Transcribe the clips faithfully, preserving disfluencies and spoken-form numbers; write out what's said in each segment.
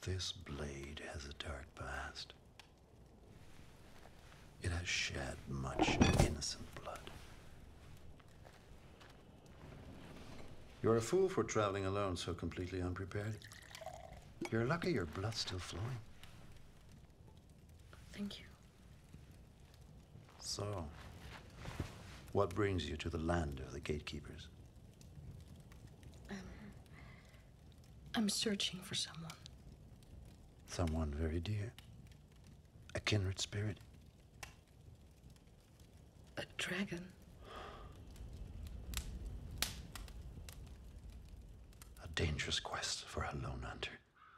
This blade has a dark past. It has shed much innocent blood. You're a fool for traveling alone so completely unprepared. You're lucky your blood's still flowing. Thank you. So, what brings you to the land of the gatekeepers? Um, I'm searching for someone. Someone very dear? A kindred spirit? A dragon. A dangerous quest for a lone hunter.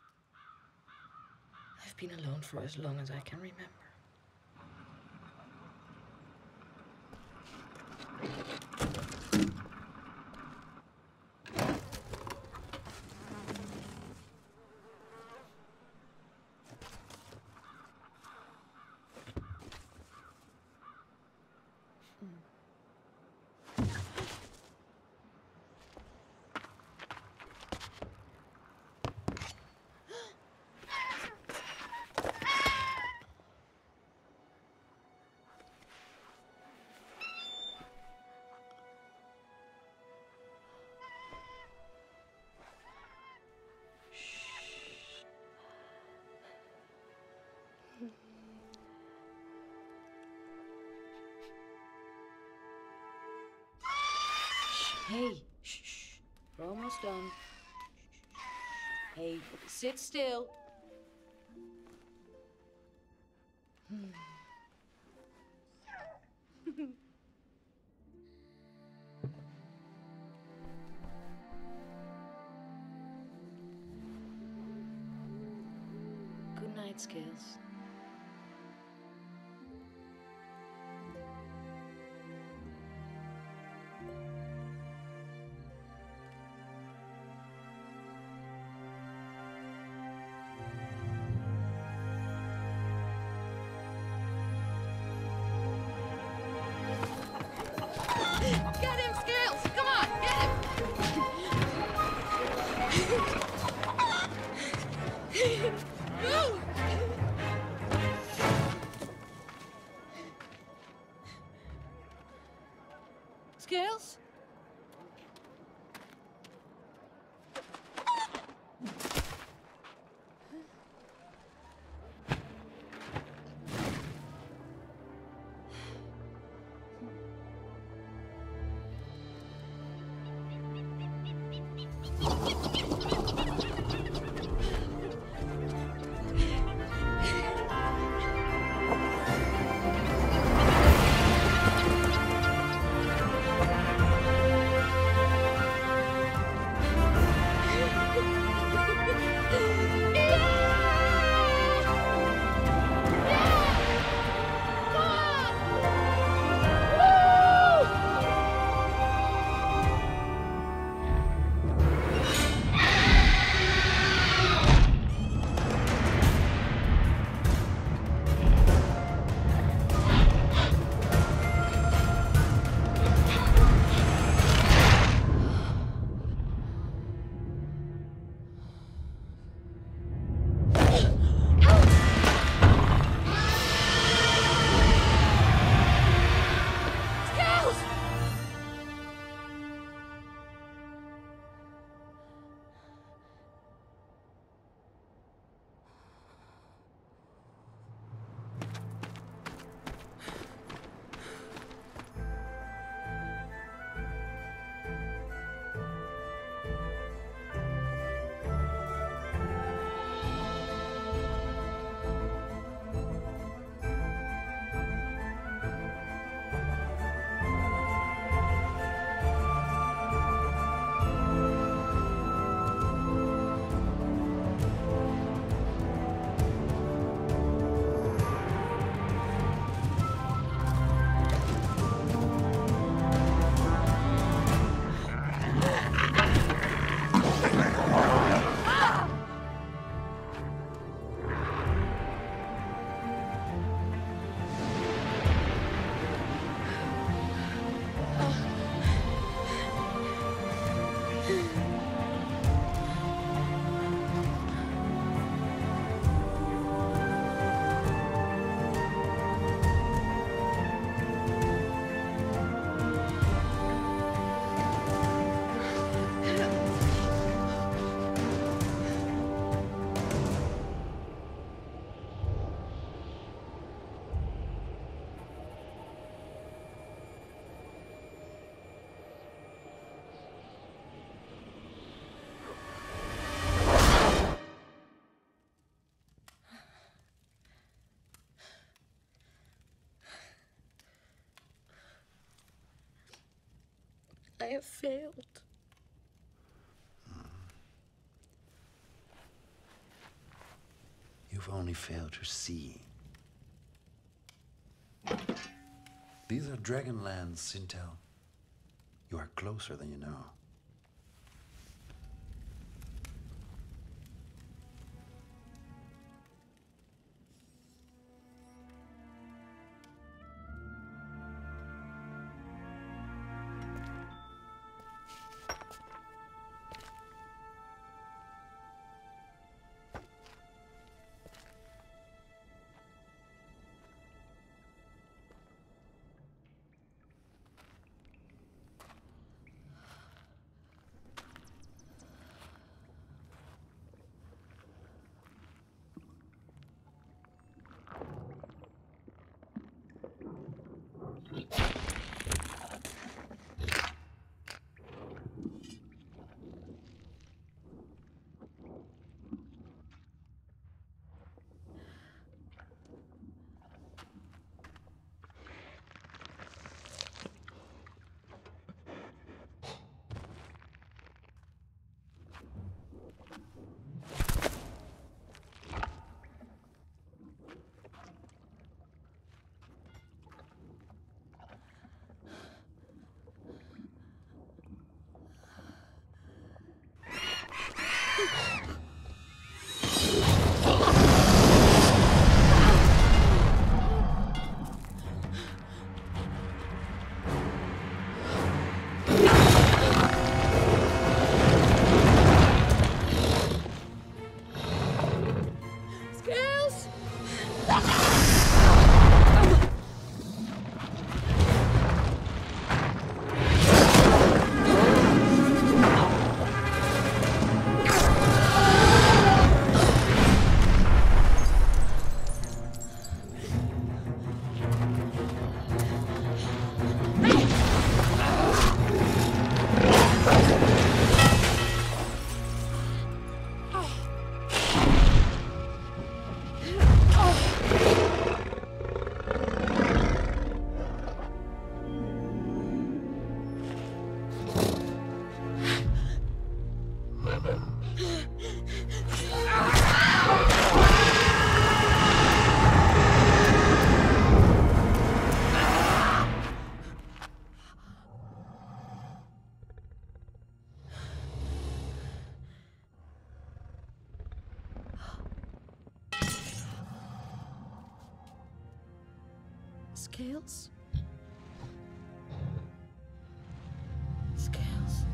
I've been alone for as long as I can remember. Hey, shh, shh. We're almost done. Hey, sit still. Hmm. Good night, Scales. Get him, Scales! Come on, get him! Go! Scales? have failed. You've only failed to see. These are Dragonlands, Sintel. You are closer than you know. Scales? Scales.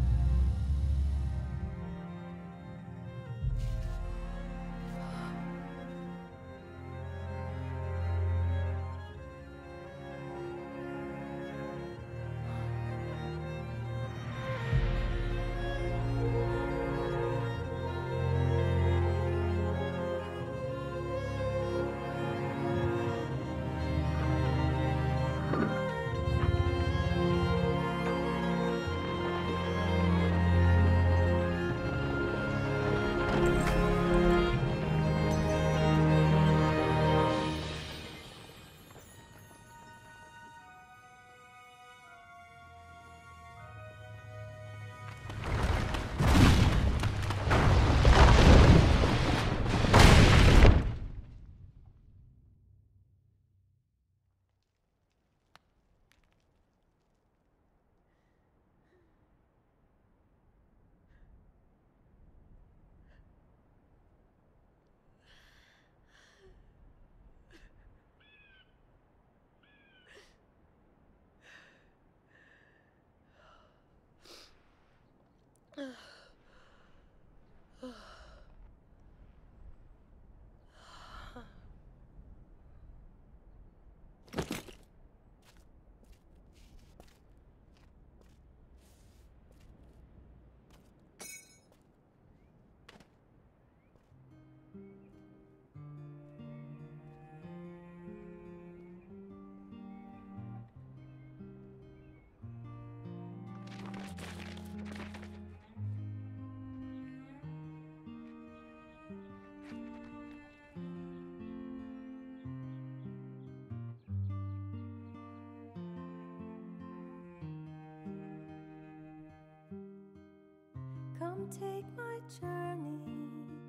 Come take my journey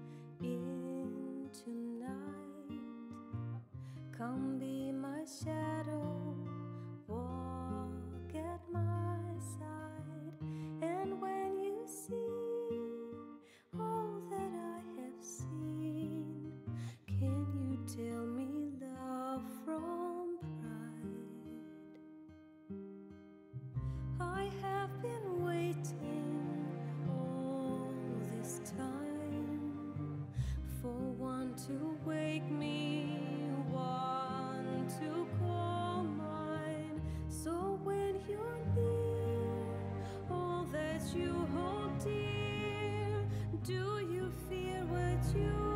into night. Come be my shadow, walk at my side. And when you see all that I have seen, can you tell me love from pride? I have been waiting all this time for one to wake me, one to call mine. So when you're near, all that you hold dear, do you fear what you